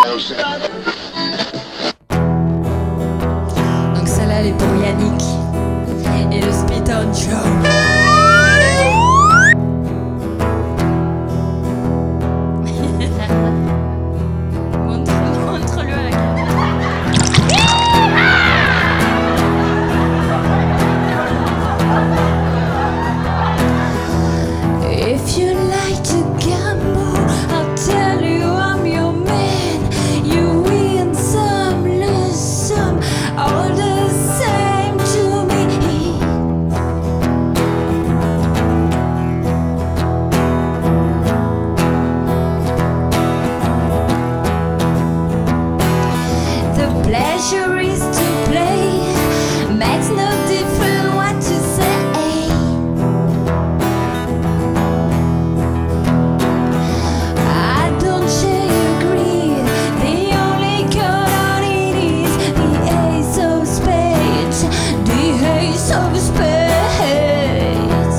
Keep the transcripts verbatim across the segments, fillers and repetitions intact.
Donc celle-là elle est pour Yannick et le Spit on Show. If you like to gamble, I'll tell you I'm your man. You win some, lose some, all the same to me. The pleasure is to play, makes no difference what you say. Of spades.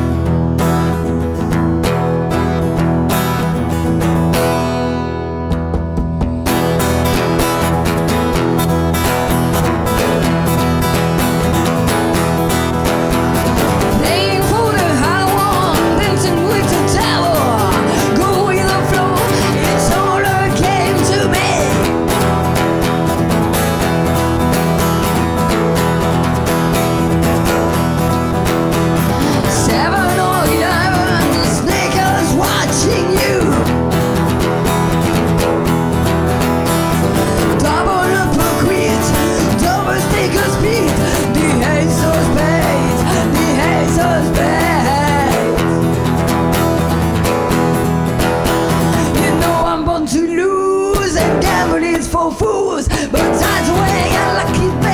Playing for the high one, dancing with the devil. Go with the flow, it's all a game to me. Seven or eleven sneakers watching you. Double up a quit, double sneakers beat. The ace of spades, the ace of spades. You know I'm born to lose, and gamble is for fools. But that's the way I like it, baby.